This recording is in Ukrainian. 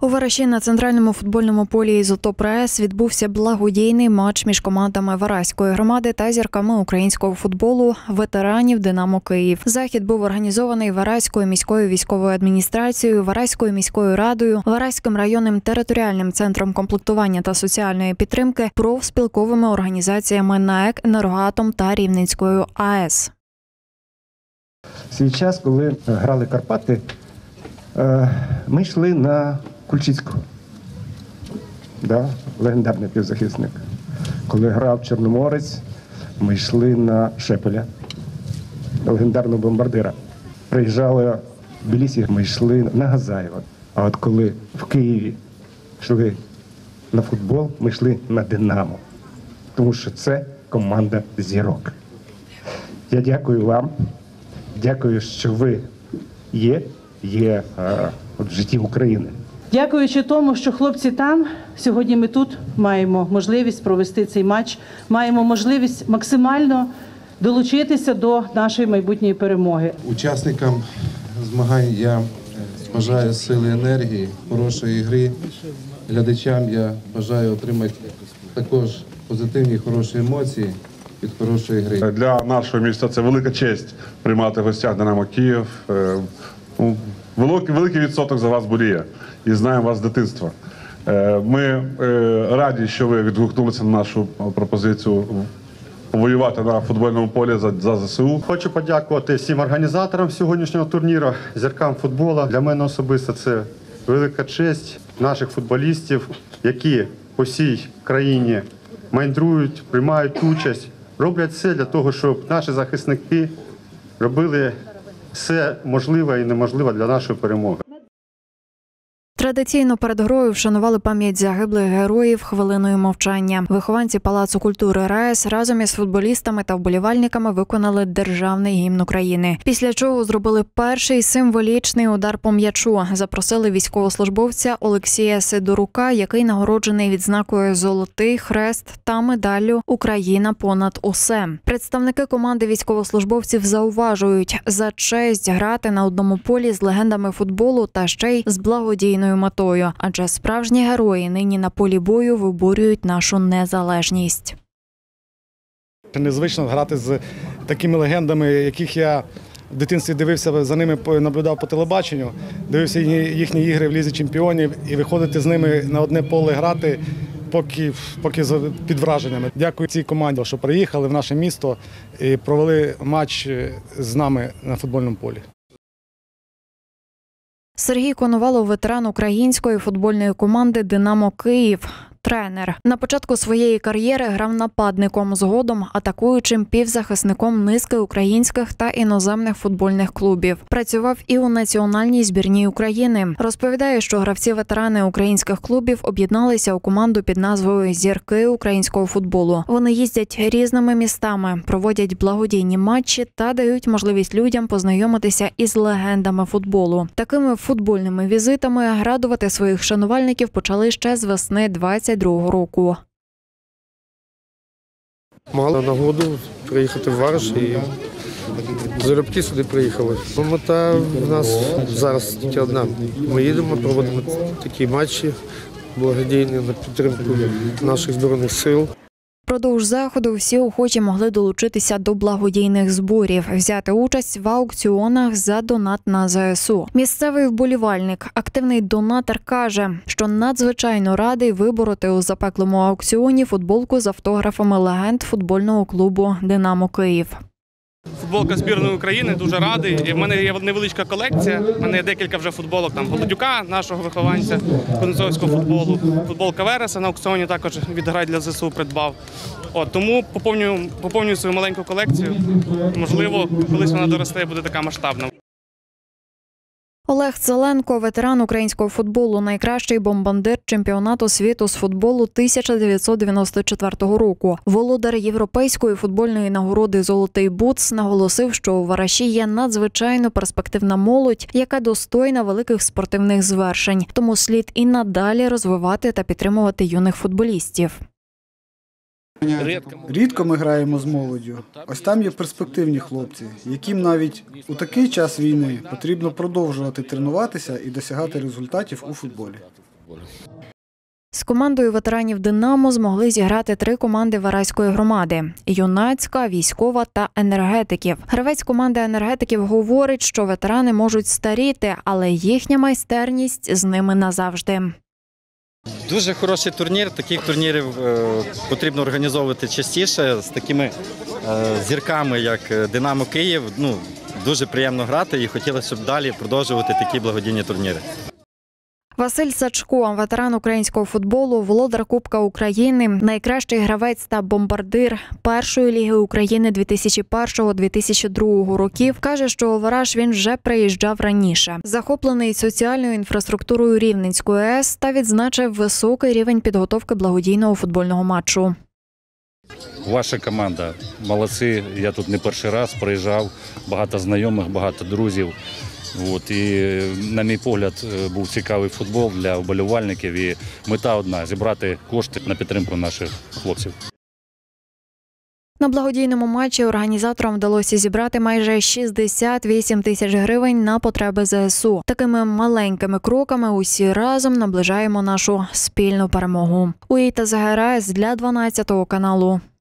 У Вараші на центральному футбольному полі «Ізотоп РАЕС» відбувся благодійний матч між командами Вараської громади та зірками українського футболу ветеранів «Динамо Київ». Захід був організований Вараською міською військовою адміністрацією, Вараською міською радою, Вараським районним територіальним центром комплектування та соціальної підтримки, профспілковими організаціями НАЕК, «Енергоатом» та Рівненською АЕС. Свій час, коли грали Карпати, ми йшли на Кульчицького, легендарний півзахисник. Коли грав Чорноморець, ми йшли на Шепеля, легендарного бомбардира. Приїжджали в Тбілісі, ми йшли на Газаєва. А от коли в Києві йшли на футбол, ми йшли на Динамо. Тому що це команда зірок. Я дякую вам, дякую, що ви є в житті України. Дякуючи тому, що хлопці там, сьогодні ми тут маємо можливість провести цей матч, маємо можливість максимально долучитися до нашої майбутньої перемоги. Учасникам змагань я бажаю сили, енергії, хорошої гри. Глядачам я бажаю отримати також позитивні, хороші емоції від хорошої гри. Для нашого міста це велика честь приймати в гостях «Динамо Київ». Великий відсоток за вас боліє і знаємо вас з дитинства. Ми раді, що ви відгукнулися на нашу пропозицію повоювати на футбольному полі за ЗСУ. Хочу подякувати всім організаторам сьогоднішнього турніру, зіркам футболу. Для мене особисто це велика честь наших футболістів, які по всій країні мандрують, приймають участь, роблять все для того, щоб наші захисники робили все можливе і неможливе для нашої перемоги. Традиційно перед грою вшанували пам'ять загиблих героїв хвилиною мовчання. Вихованці Палацу культури РАЕС разом із футболістами та вболівальниками виконали державний гімн України. Після чого зробили перший символічний удар по м'ячу. Запросили військовослужбовця Олексія Сидорука, який нагороджений відзнакою «Золотий хрест» та медаллю «Україна понад усе». Представники команди військовослужбовців зауважують, за честь грати на одному полі з легендами футболу та ще й з благодійною метою, адже справжні герої нині на полі бою виборюють нашу незалежність. Незвично грати з такими легендами, яких я в дитинстві дивився, за ними наблюдав по телебаченню, дивився їхні ігри в Лізі чемпіонів і виходити з ними на одне поле грати, поки під враженнями. Дякую цій команді, що приїхали в наше місто і провели матч з нами на футбольному полі. Сергій Коновалов – ветеран української футбольної команди «Динамо Київ». Тренер. На початку своєї кар'єри грав нападником, згодом атакуючим півзахисником низки українських та іноземних футбольних клубів. Працював і у національній збірній України. Розповідає, що гравці-ветерани українських клубів об'єдналися у команду під назвою «Зірки українського футболу». Вони їздять різними містами, проводять благодійні матчі та дають можливість людям познайомитися із легендами футболу. Такими футбольними візитами радувати своїх шанувальників почали ще з весни 2022 року. Мали нагоду приїхати в Вараш і залюбки сюди приїхали. Мета в нас зараз тільки одна. Ми їдемо, проводимо такі матчі благодійні на підтримку наших Збройних сил. Впродовж заходу всі охочі могли долучитися до благодійних зборів, взяти участь в аукціонах за донат на ЗСУ. Місцевий вболівальник, активний донатор, каже, що надзвичайно радий вибороти у запеклому аукціоні футболку з автографами легенд футбольного клубу «Динамо Київ». Футболка збірної України, дуже радий. В мене є невеличка колекція, в мене є декілька вже футболок, там Голодюка, нашого вихованця, кузнецовського футболу. Футболка Вереса на аукціоні також від «Грай для ЗСУ» придбав. Тому поповнюю свою маленьку колекцію. Можливо, колись вона доросте і буде така масштабна. Олег Целенко – ветеран українського футболу, найкращий бомбардир чемпіонату світу з футболу 1994 року. Володар європейської футбольної нагороди «Золотий бутс» наголосив, що у Вараші є надзвичайно перспективна молодь, яка достойна великих спортивних звершень. Тому слід і надалі розвивати та підтримувати юних футболістів. Рідко ми граємо з молоддю. Ось там є перспективні хлопці, яким навіть у такий час війни потрібно продовжувати тренуватися і досягати результатів у футболі. З командою ветеранів «Динамо» змогли зіграти 3 команди Вараської громади – юнацька, військова та енергетиків. Гравець команди енергетиків говорить, що ветерани можуть старіти, але їхня майстерність з ними назавжди. Дуже хороший турнір. Таких турнірів потрібно організовувати частіше з такими зірками, як «Динамо Київ». Дуже приємно грати і хотілося б далі продовжувати такі благодійні турніри. Василь Сачко, ветеран українського футболу, володар Кубка України, найкращий гравець та бомбардир першої ліги України 2001-2002 років, каже, що у Вараш він вже приїжджав раніше. Захоплений соціальною інфраструктурою Рівненської АЕС та відзначив високий рівень підготовки благодійного футбольного матчу. Ваша команда молодці. Я тут не перший раз приїжджав, багато знайомих, багато друзів. І, на мій погляд, був цікавий футбол для вболівальників. І мета одна – зібрати кошти на підтримку наших хлопців. На благодійному матчі організаторам вдалося зібрати майже 68 тисяч гривень на потреби ЗСУ. Такими маленькими кроками усі разом наближаємо нашу спільну перемогу. Уїта Загерайс для 12 каналу.